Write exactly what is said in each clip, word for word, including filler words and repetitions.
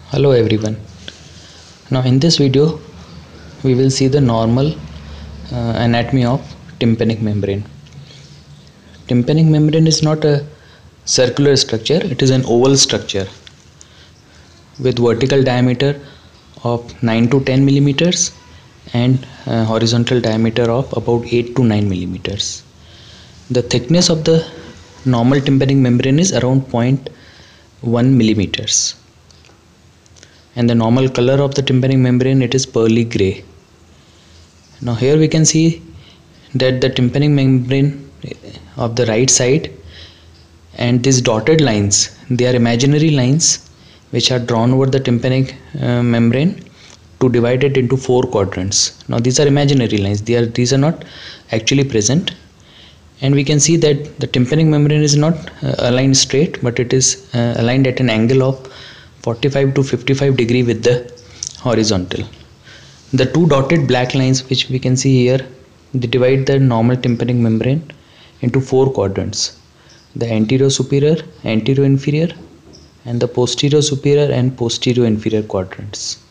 Hello everyone. Now in this video we will see the normal uh, anatomy of tympanic membrane. Tympanic membrane is not a circular structure, it is an oval structure with vertical diameter of nine to ten millimeters and uh, horizontal diameter of about eight to nine millimeters. The thickness of the normal tympanic membrane is around zero point one millimeters. And the normal color of the tympanic membrane, it is pearly gray. Now here we can see that the tympanic membrane of the right side and these dotted lines, they are imaginary lines which are drawn over the tympanic uh, membrane to divide it into four quadrants. Now these are imaginary lines, they are, these are not actually present, and we can see that the tympanic membrane is not uh, aligned straight, but it is uh, aligned at an angle of forty-five to fifty-five degree with the horizontal. The two dotted black lines which we can see here, they divide the normal tympanic membrane into four quadrants: the anterior superior, anterior inferior, and the posterior superior and posterior inferior quadrants.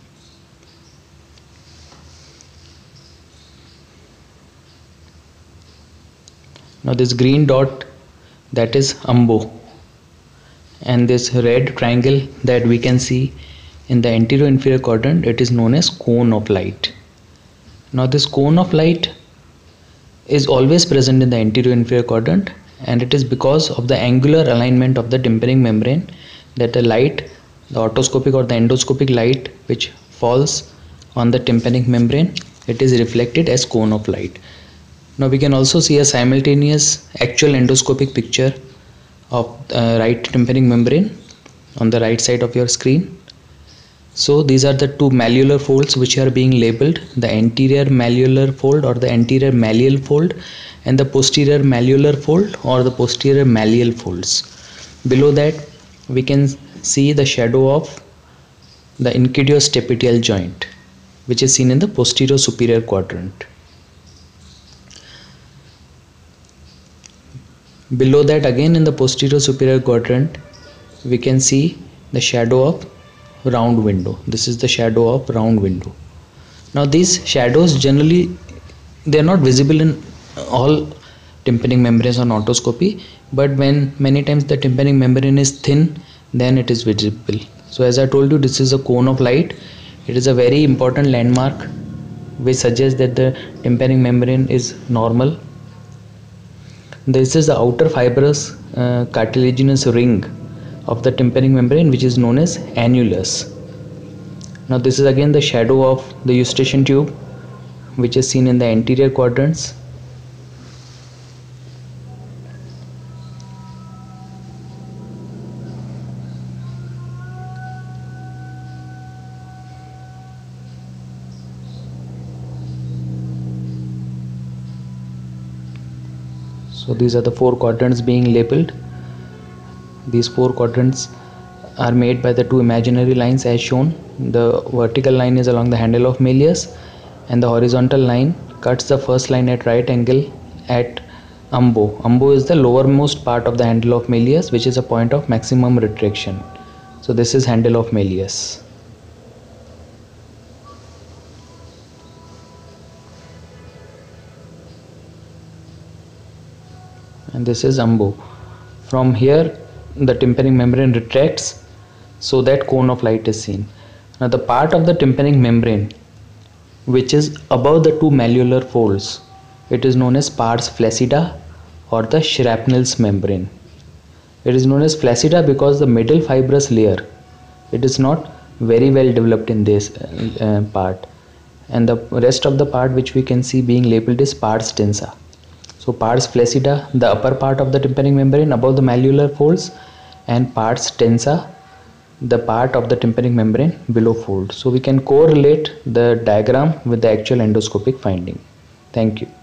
Now this green dot, that is umbo, and this red triangle that we can see in the anterior inferior quadrant, it is known as cone of light. Now this cone of light is always present in the anterior inferior quadrant, and it is because of the angular alignment of the tympanic membrane that the light, the otoscopic or the endoscopic light which falls on the tympanic membrane, it is reflected as cone of light. Now we can also see a simultaneous actual endoscopic picture of uh, right tympanic membrane on the right side of your screen. So these are the two malleolar folds which are being labeled: the anterior malleolar fold or the anterior malleal fold, and the posterior malleolar fold or the posterior malleal folds. Below that we can see the shadow of the incudiostepidial joint, which is seen in the posterior superior quadrant. Below that, again in the posterior superior quadrant, we can see the shadow of round window. This is the shadow of round window. Now these shadows generally, they are not visible in all tympanic membranes on otoscopy, but when many times the tympanic membrane is thin, then it is visible. So as I told you, this is a cone of light. It is a very important landmark which suggests that the tympanic membrane is normal. This is the outer fibrous uh, cartilaginous ring of the tympanic membrane, which is known as annulus. Now this is again the shadow of the eustachian tube, which is seen in the anterior quadrants. So these are the four quadrants being labeled. These four quadrants are made by the two imaginary lines as shown. The vertical line is along the handle of Malleus, and the horizontal line cuts the first line at right angle at umbo. Umbo is the lowermost part of the handle of Malleus, which is a point of maximum retraction. So this is handle of Malleus. And this is umbo. From here the tympanic membrane retracts, so that cone of light is seen. Now the part of the tympanic membrane which is above the two malleolar folds, it is known as pars flaccida or the Shrapnel's membrane. It is known as flaccida because the middle fibrous layer, it is not very well developed in this uh, part, and the rest of the part which we can see being labeled is pars tensa. So pars flaccida, the upper part of the tympanic membrane above the malleolar folds, and pars tensa, the part of the tympanic membrane below fold. So we can correlate the diagram with the actual endoscopic finding. Thank you.